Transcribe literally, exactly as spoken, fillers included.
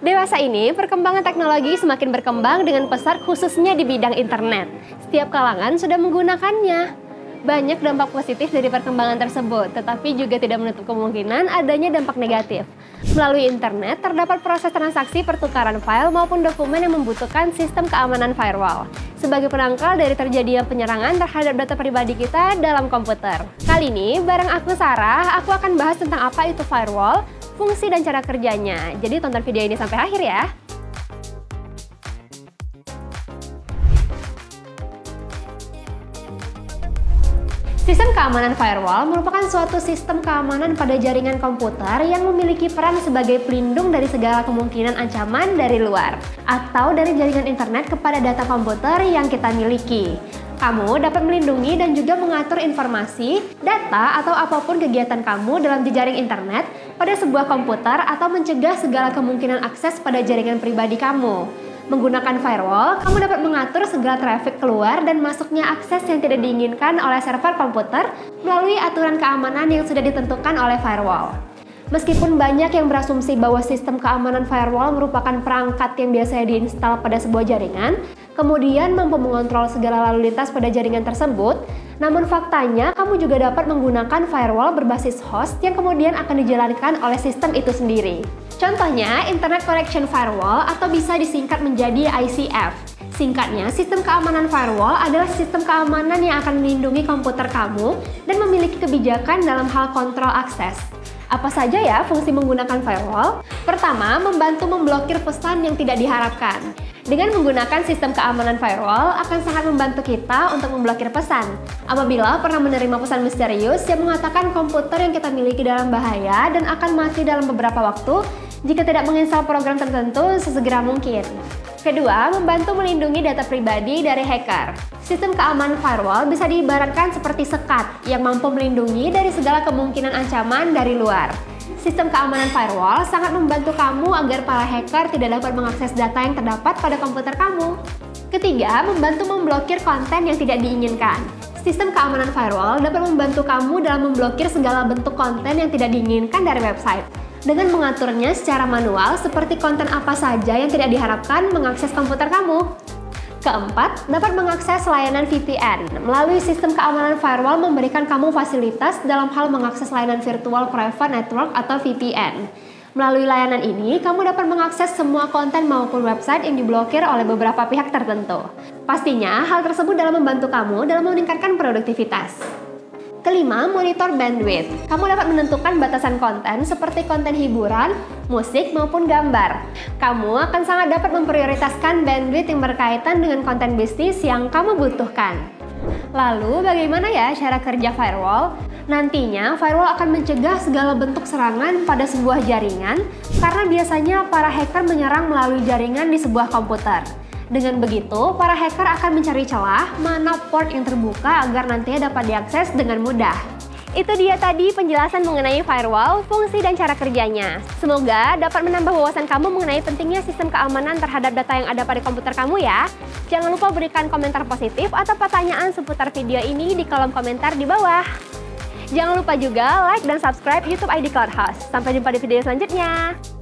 Dewasa ini, perkembangan teknologi semakin berkembang dengan pesat khususnya di bidang internet. Setiap kalangan sudah menggunakannya. Banyak dampak positif dari perkembangan tersebut, tetapi juga tidak menutup kemungkinan adanya dampak negatif. Melalui internet, terdapat proses transaksi pertukaran file maupun dokumen yang membutuhkan sistem keamanan firewall sebagai penangkal dari terjadinya penyerangan terhadap data pribadi kita dalam komputer. Kali ini, bareng aku Sarah, aku akan bahas tentang apa itu firewall, fungsi dan cara kerjanya. Jadi tonton video ini sampai akhir ya. Sistem keamanan firewall merupakan suatu sistem keamanan pada jaringan komputer yang memiliki peran sebagai pelindung dari segala kemungkinan ancaman dari luar atau dari jaringan internet kepada data komputer yang kita miliki. Kamu dapat melindungi dan juga mengatur informasi, data, atau apapun kegiatan kamu dalam jejaring internet pada sebuah komputer atau mencegah segala kemungkinan akses pada jaringan pribadi kamu. Menggunakan firewall, kamu dapat mengatur segala traffic keluar dan masuknya akses yang tidak diinginkan oleh server komputer melalui aturan keamanan yang sudah ditentukan oleh firewall. Meskipun banyak yang berasumsi bahwa sistem keamanan firewall merupakan perangkat yang biasanya diinstal pada sebuah jaringan, kemudian mampu mengontrol segala lalu lintas pada jaringan tersebut, namun faktanya kamu juga dapat menggunakan firewall berbasis host yang kemudian akan dijalankan oleh sistem itu sendiri. Contohnya, Internet Connection Firewall atau bisa disingkat menjadi I C F. Singkatnya, sistem keamanan firewall adalah sistem keamanan yang akan melindungi komputer kamu dan memiliki kebijakan dalam hal kontrol akses. Apa saja ya fungsi menggunakan firewall? Pertama, membantu memblokir pesan yang tidak diharapkan. Dengan menggunakan sistem keamanan firewall akan sangat membantu kita untuk memblokir pesan. Apabila pernah menerima pesan misterius yang mengatakan komputer yang kita miliki dalam bahaya dan akan mati dalam beberapa waktu jika tidak menginstal program tertentu sesegera mungkin. Kedua, membantu melindungi data pribadi dari hacker. Sistem keamanan firewall bisa diibaratkan seperti sekat yang mampu melindungi dari segala kemungkinan ancaman dari luar. Sistem keamanan firewall sangat membantu kamu agar para hacker tidak dapat mengakses data yang terdapat pada komputer kamu. Ketiga, membantu memblokir konten yang tidak diinginkan. Sistem keamanan firewall dapat membantu kamu dalam memblokir segala bentuk konten yang tidak diinginkan dari website dengan mengaturnya secara manual seperti konten apa saja yang tidak diharapkan mengakses komputer kamu. Keempat, dapat mengakses layanan V P N. Melalui sistem keamanan firewall memberikan kamu fasilitas dalam hal mengakses layanan virtual private network atau V P N. Melalui layanan ini, kamu dapat mengakses semua konten maupun website yang diblokir oleh beberapa pihak tertentu. Pastinya, hal tersebut dalam membantu kamu dalam meningkatkan produktivitas. Kelima, monitor bandwidth. Kamu dapat menentukan batasan konten seperti konten hiburan, musik, maupun gambar. Kamu akan sangat dapat memprioritaskan bandwidth yang berkaitan dengan konten bisnis yang kamu butuhkan. Lalu, bagaimana ya cara kerja firewall? Nantinya, firewall akan mencegah segala bentuk serangan pada sebuah jaringan karena biasanya para hacker menyerang melalui jaringan di sebuah komputer. Dengan begitu, para hacker akan mencari celah mana port yang terbuka agar nantinya dapat diakses dengan mudah. Itu dia tadi penjelasan mengenai firewall, fungsi dan cara kerjanya. Semoga dapat menambah wawasan kamu mengenai pentingnya sistem keamanan terhadap data yang ada pada komputer kamu ya. Jangan lupa berikan komentar positif atau pertanyaan seputar video ini di kolom komentar di bawah. Jangan lupa juga like dan subscribe YouTube I D Cloud House. Sampai jumpa di video selanjutnya.